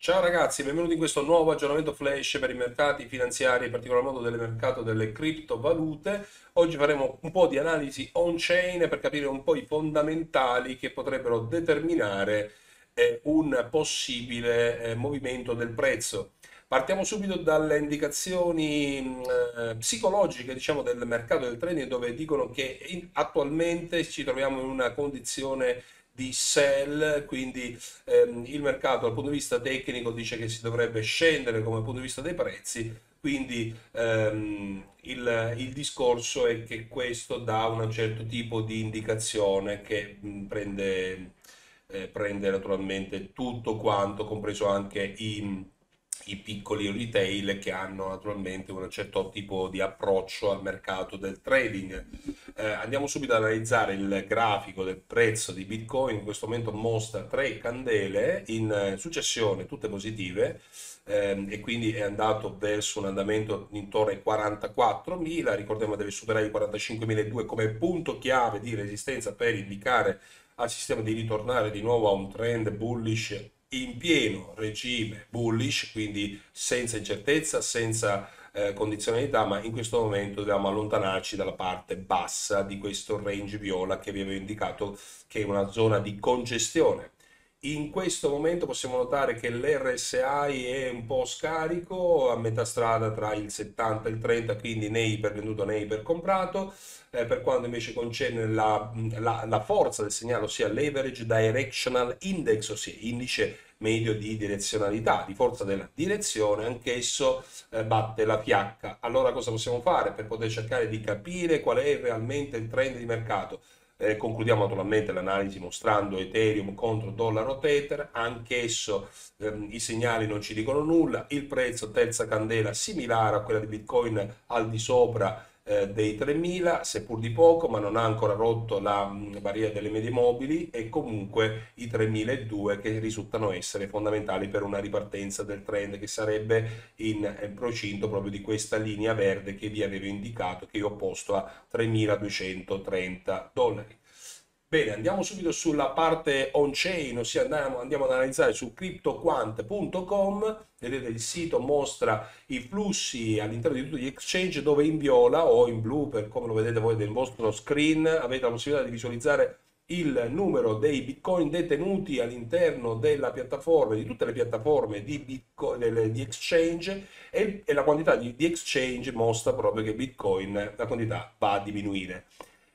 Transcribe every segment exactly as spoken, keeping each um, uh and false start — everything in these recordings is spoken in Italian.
Ciao ragazzi, benvenuti in questo nuovo aggiornamento flash per i mercati finanziari, in particolar modo del mercato delle criptovalute. Oggi faremo un po' di analisi on-chain per capire un po' i fondamentali che potrebbero determinare eh, un possibile eh, movimento del prezzo. Partiamo subito dalle indicazioni mh, eh, psicologiche, diciamo, del mercato del trading, dove dicono che in- attualmente ci troviamo in una condizione di sell, quindi ehm, il mercato dal punto di vista tecnico dice che si dovrebbe scendere come punto di vista dei prezzi, quindi ehm, il, il discorso è che questo dà un certo tipo di indicazione che mh, prende, eh, prende naturalmente tutto quanto, compreso anche i, i piccoli retail che hanno naturalmente un certo tipo di approccio al mercato del trading. Eh, andiamo subito ad analizzare il grafico del prezzo di Bitcoin. In questo momento mostra tre candele in eh, successione, tutte positive, ehm, e quindi è andato verso un andamento intorno ai quarantaquattromila. Ricordiamo deve superare i quarantacinquemiladuecento come punto chiave di resistenza per indicare al sistema di ritornare di nuovo a un trend bullish in pieno regime bullish, quindi senza incertezza, senza eh, condizionalità, ma in questo momento dobbiamo allontanarci dalla parte bassa di questo range viola che vi avevo indicato, che è una zona di congestione. In questo momento possiamo notare che l'R S I è un po' scarico, a metà strada tra il settanta e il trenta, quindi né ipervenduto né ipercomprato. Eh, per quanto invece concerne la, la, la forza del segnale, ossia l'Average Directional Index, ossia indice medio di direzionalità, di forza della direzione, anch'esso eh, batte la fiacca. Allora cosa possiamo fare per poter cercare di capire qual è realmente il trend di mercato? Eh, concludiamo naturalmente l'analisi mostrando Ethereum contro dollaro Tether, anch'esso ehm, i segnali non ci dicono nulla, il prezzo terza candela similare a quella di Bitcoin al di sopra eh, dei tremila, seppur di poco, ma non ha ancora rotto la mh, barriera delle medie mobili e comunque i tremiladuecento che risultano essere fondamentali per una ripartenza del trend che sarebbe in eh, procinto proprio di questa linea verde che vi avevo indicato, che io ho posto a tremiladuecentotrenta dollari. Bene, andiamo subito sulla parte on-chain, ossia andiamo, andiamo ad analizzare su cryptoquant punto com. Vedete il sito mostra i flussi all'interno di tutti gli exchange, dove in viola o in blu, per come lo vedete voi nel vostro screen, avete la possibilità di visualizzare il numero dei bitcoin detenuti all'interno della piattaforma, di tutte le piattaforme di, bitcoin, delle- di exchange, e, e la quantità di, di exchange mostra proprio che bitcoin, la quantità va a diminuire.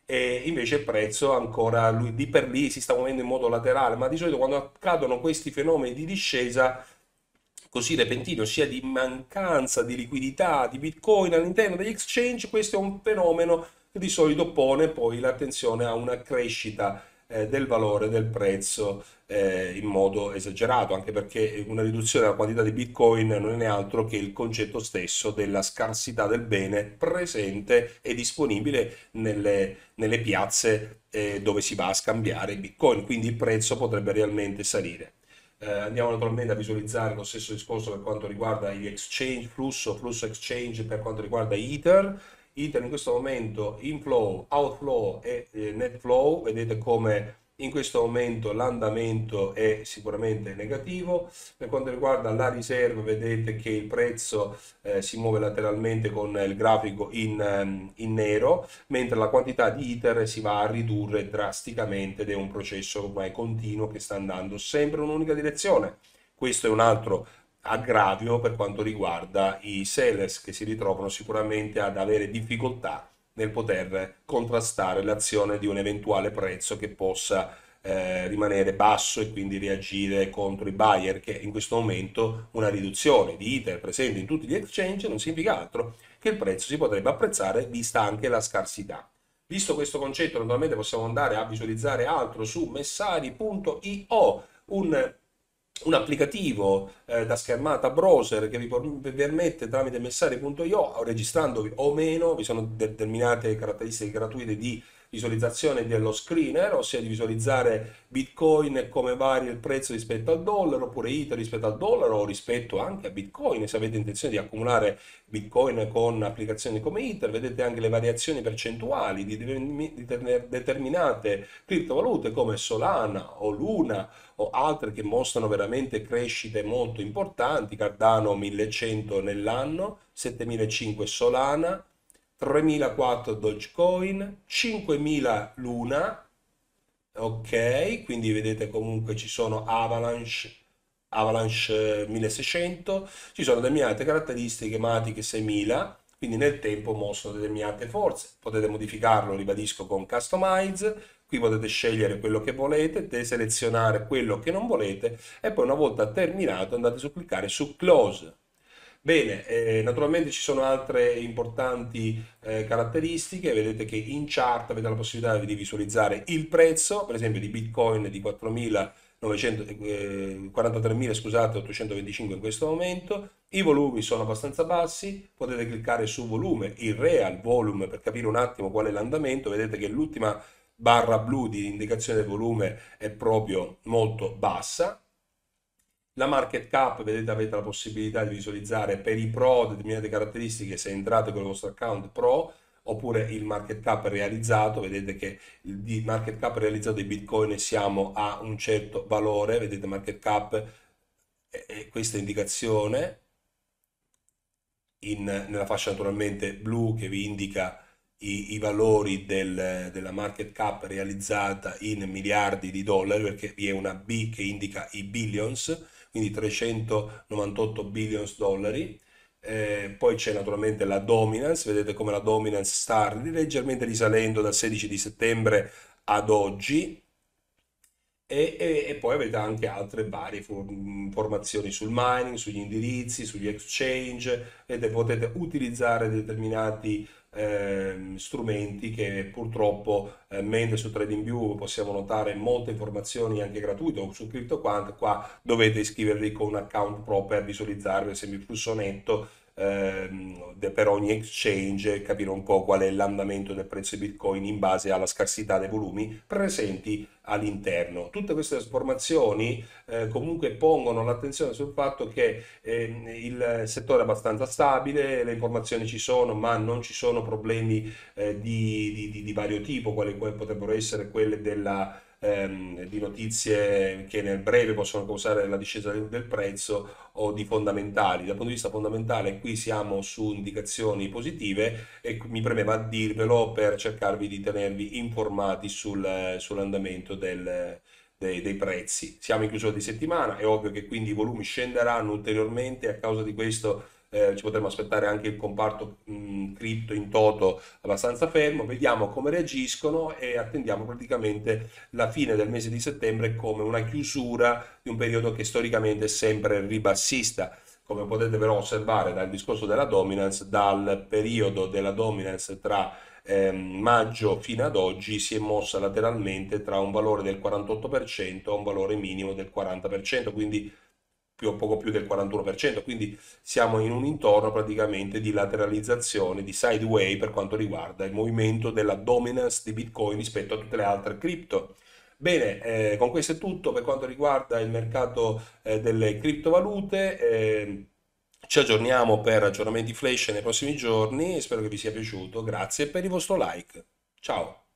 E invece il prezzo ancora lui lì per lì si sta muovendo in modo laterale, ma di solito quando accadono questi fenomeni di discesa così repentino, sia di mancanza di liquidità di Bitcoin all'interno degli exchange, questo è un fenomeno che di solito pone poi l'attenzione a una crescita eh, del valore del prezzo eh, in modo esagerato, anche perché una riduzione della quantità di Bitcoin non è altro che il concetto stesso della scarsità del bene presente e disponibile nelle, nelle piazze eh, dove si va a scambiare Bitcoin, quindi il prezzo potrebbe realmente salire. Eh, andiamo naturalmente a visualizzare lo stesso discorso per quanto riguarda gli exchange, flusso, flusso exchange per quanto riguarda Ether. Ether in questo momento inflow, outflow e eh, net flow, vedete come in questo momento l'andamento è sicuramente negativo. Per quanto riguarda la riserva, vedete che il prezzo eh, si muove lateralmente con il grafico in, ehm, in nero, mentre la quantità di ITER si va a ridurre drasticamente ed è un processo ormai continuo che sta andando sempre in un'unica direzione. Questo è un altro aggravio per quanto riguarda i sellers che si ritrovano sicuramente ad avere difficoltà nel poter contrastare l'azione di un eventuale prezzo che possa eh, rimanere basso e quindi reagire contro i buyer, che in questo momento una riduzione di ITER presente in tutti gli exchange non significa altro che il prezzo si potrebbe apprezzare vista anche la scarsità. Visto questo concetto, naturalmente possiamo andare a visualizzare altro su messari punto io, un, un applicativo eh, da schermata browser che vi permette tramite messari punto io, registrandovi o meno, vi sono determinate caratteristiche gratuite di visualizzazione dello screener, ossia di visualizzare Bitcoin e come varia il prezzo rispetto al dollaro, oppure Ether rispetto al dollaro o rispetto anche a Bitcoin. Se avete intenzione di accumulare Bitcoin con applicazioni come Ether, vedete anche le variazioni percentuali di determinate criptovalute come Solana o Luna o altre che mostrano veramente crescite molto importanti. Cardano millecento nell'anno, settemilacinquecento Solana, tremilaquattrocento Dogecoin, cinquemila Luna, ok, quindi vedete comunque ci sono Avalanche, Avalanche eh, milleseicento, ci sono determinate caratteristiche Matic seimila, quindi nel tempo mostrano determinate forze. Potete modificarlo, ribadisco, con Customize, qui potete scegliere quello che volete, deselezionare quello che non volete e poi una volta terminato andate su cliccare su Close. Bene, eh, naturalmente ci sono altre importanti eh, caratteristiche, vedete che in chart avete la possibilità di visualizzare il prezzo, per esempio di Bitcoin di quarantatremila, scusate, ottocentoventicinque in questo momento, i volumi sono abbastanza bassi, potete cliccare su volume, il real volume per capire un attimo qual è l'andamento, vedete che l'ultima barra blu di indicazione del volume è proprio molto bassa. La market cap, vedete, avete la possibilità di visualizzare per i pro determinate caratteristiche se entrate con il vostro account pro, oppure il market cap realizzato, vedete che il market cap realizzato di Bitcoin siamo a un certo valore, vedete market cap e questa indicazione in, nella fascia naturalmente blu che vi indica i, i valori del, della market cap realizzata in miliardi di dollari, perché vi è una B che indica i billions, quindi trecentonovantotto billions dollari. Eh, poi c'è naturalmente la dominance, vedete come la dominance sta leggermente risalendo dal sedici di settembre ad oggi. E, e- e poi avete anche altre varie fu- informazioni sul mining, sugli indirizzi, sugli exchange, e potete utilizzare determinati ehm, strumenti che purtroppo, eh, mentre su TradingView possiamo notare molte informazioni anche gratuite o su CryptoQuant, qua dovete iscrivervi con un account pro per visualizzare per esempio il flusso netto ehm, de- per ogni exchange e capire un po' qual è l'andamento del prezzo di Bitcoin in base alla scarsità dei volumi presenti all'interno. Tutte queste informazioni eh, comunque pongono l'attenzione sul fatto che ehm, il settore è abbastanza stabile, le informazioni ci sono, ma non ci sono problemi eh, di, di- di- di vario tipo, quali quali potrebbero essere quelle della, ehm, di notizie che nel breve possono causare la discesa del, del prezzo o di fondamentali. Dal punto di vista fondamentale, qui siamo su indicazioni positive e mi premeva dirvelo per cercarvi di tenervi informati sul, sull'andamento del, dei, dei prezzi. Siamo in chiusura di settimana, è ovvio che quindi i volumi scenderanno ulteriormente, a causa di questo eh, ci potremmo aspettare anche il comparto mh, cripto in toto abbastanza fermo, vediamo come reagiscono e attendiamo praticamente la fine del mese di settembre come una chiusura di un periodo che storicamente è sempre ribassista. Come potete però osservare dal discorso della dominance, dal periodo della dominance tra ehm, maggio fino ad oggi si è mossa lateralmente tra un valore del quarantotto per cento a un valore minimo del quaranta per cento, quindi più o poco più del quarantuno per cento, quindi siamo in un intorno praticamente di lateralizzazione, di sideway per quanto riguarda il movimento della dominance di Bitcoin rispetto a tutte le altre cripto. Bene, eh, con questo è tutto per quanto riguarda il mercato eh, delle criptovalute. Eh, ci aggiorniamo per aggiornamenti flash nei prossimi giorni. Spero che vi sia piaciuto. Grazie per il vostro like. Ciao.